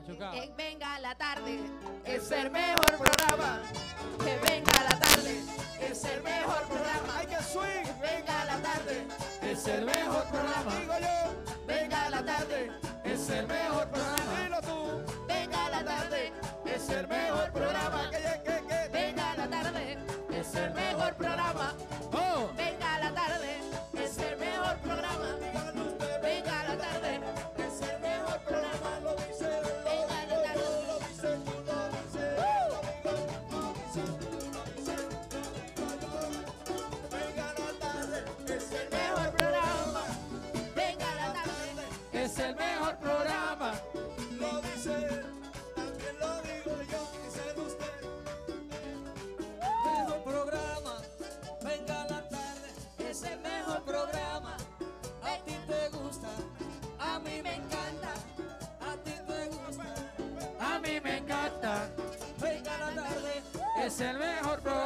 Venga la tarde, es el mejor programa. Que venga la tarde, es el mejor programa. ¡Ay, que swing! Venga la tarde, Es el mejor programa. Digo yo, venga la tarde, Es el mejor programa. dilo tú. venga la tarde, Es el mejor programa. Que venga la tarde, es el mejor programa. Oh, Venga la tarde, es el mejor programa. Venga la tarde, es el mejor programa. lo dice, Venga la tarde. lo dice, tú lo dices. Venga la tarde, es el Mejor programa. Venga la tarde, es el mejor programa. lo dice, también lo digo yo, dice usted. Mejor programa, venga la tarde, es el mejor programa. A ti te gusta, a mí me encanta. A ti te gusta, A mí me encanta. venga la tarde, Es el mejor programa.